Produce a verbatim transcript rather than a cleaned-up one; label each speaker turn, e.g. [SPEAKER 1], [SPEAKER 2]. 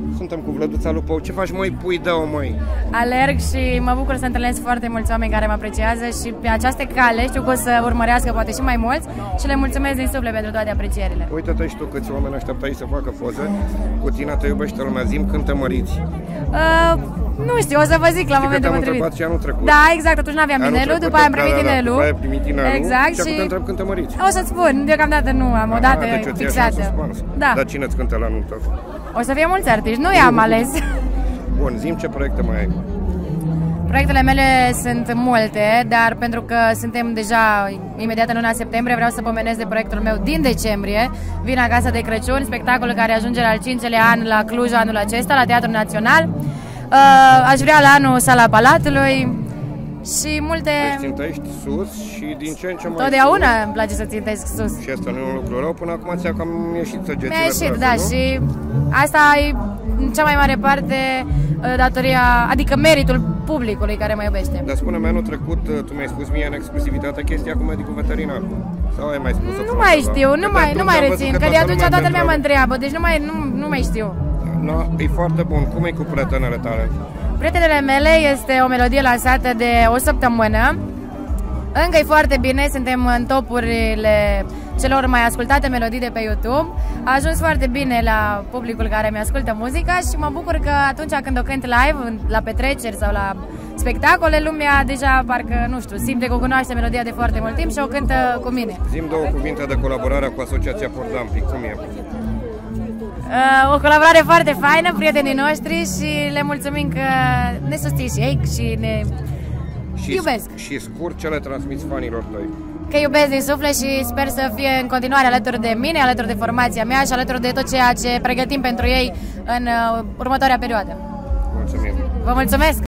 [SPEAKER 1] Suntem cu Vlăduța Lupău. Ce faci, măi, pui, dă-o, măi?
[SPEAKER 2] Alerg și mă bucur să întâlnesc foarte mulți oameni care mă apreciază și pe această cale știu că o să urmărească poate și mai mulți și le mulțumesc din suflet pentru toate aprecierile.
[SPEAKER 1] Uite-te și tu câți oameni așteaptă aici să facă poze. Cu tine te iubește lumea, zi-mi când te măriți.
[SPEAKER 2] Uh, nu știu, o să vă zic la
[SPEAKER 1] Știi
[SPEAKER 2] momentul
[SPEAKER 1] că
[SPEAKER 2] potrivit.
[SPEAKER 1] Și anul trecut.
[SPEAKER 2] Da, exact, atunci n-aveam inelul, după aia am primit inelul.
[SPEAKER 1] După aia ai primit inelul
[SPEAKER 2] exact,
[SPEAKER 1] și acum te întreb când te măriți.
[SPEAKER 2] O să-ți spun, deocamdată nu am o dată
[SPEAKER 1] deci
[SPEAKER 2] fixată.
[SPEAKER 1] Da. Dar cine îți cântă la nuntă?
[SPEAKER 2] O să fie mulți artiști, nu i-am ales.
[SPEAKER 1] Bun, zi-mi ce proiecte mai ai.
[SPEAKER 2] Proiectele mele sunt multe, dar pentru că suntem deja imediat în luna septembrie, vreau să pomenesc de proiectul meu din decembrie. Vin acasă de Crăciun, spectacolul care ajunge la al cincelea an la Cluj anul acesta, la Teatrul Național. Uh, aș vrea la anul Sala Palatului și multe...
[SPEAKER 1] Deci țintești sus și din ce în ce mai
[SPEAKER 2] Totdeauna
[SPEAKER 1] sus.
[SPEAKER 2] îmi place să țintesc sus.
[SPEAKER 1] Și asta nu e un lucru rău, până acum ți-a cam ieșit săgețile.
[SPEAKER 2] Mi-a ieșit,
[SPEAKER 1] proaste,
[SPEAKER 2] da,
[SPEAKER 1] nu?
[SPEAKER 2] și asta e în cea mai mare parte datoria, adică meritul publicului care mă iubește.
[SPEAKER 1] Dar spune-mi, anul trecut tu mi-ai spus mie în exclusivitate chestia cu medicul veterinar. Sau ai mai spus-o?
[SPEAKER 2] Nu mai știu, nu mai, nu mai rețin, că de atunci toată lumea mă întreabă, deci nu mai, nu, nu mai știu.
[SPEAKER 1] No, e foarte bun. Cum e cu prietenele tale?
[SPEAKER 2] Prietenele mele este o melodie lansată de o săptămână. Încă e foarte bine, suntem în topurile celor mai ascultate melodii de pe YouTube. A ajuns foarte bine la publicul care mi-ascultă muzica și mă bucur că atunci când o cânt live, la petreceri sau la spectacole, lumea deja parcă, nu știu, simte că o cunoaște melodia de foarte mult timp și o cântă cu mine.
[SPEAKER 1] Zi-mi două cuvinte de colaborare cu Asociația Pordampi. Cum e?
[SPEAKER 2] Uh, o colaborare foarte faină, prietenii noștri și le mulțumim că ne susțin și ei și ne
[SPEAKER 1] și,
[SPEAKER 2] iubesc.
[SPEAKER 1] Și scurt ce le transmiți fanilor tăi?
[SPEAKER 2] Că iubesc din suflet și sper să fie în continuare alături de mine, alături de formația mea și alături de tot ceea ce pregătim pentru ei în uh, următoarea perioadă.
[SPEAKER 1] Mulțumim!
[SPEAKER 2] Vă mulțumesc!